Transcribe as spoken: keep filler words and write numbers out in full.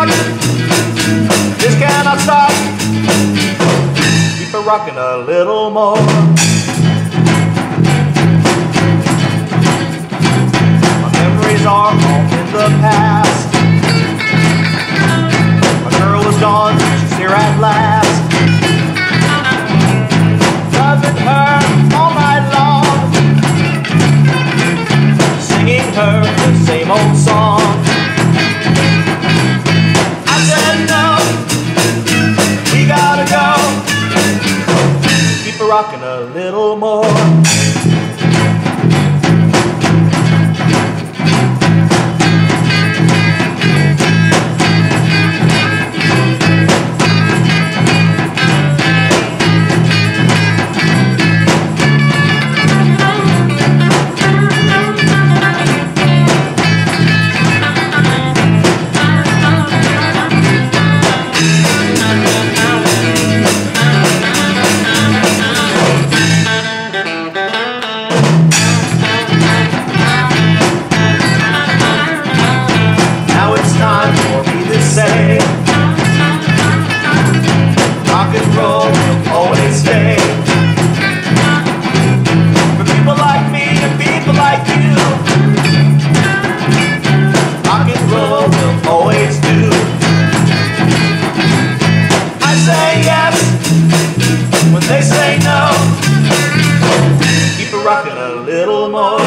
rock. This cannot stop. Keep it rocking a little more. My memories are all in the past. My girl is gone, she's here at last. Loving her all night long, singing her the same old song. I said no, we gotta go. Keep it rocking a little more. Rock and roll will always stay. For people like me and people like you, rock and roll will always do. I say yes when they say no. Keep it rocking a little more.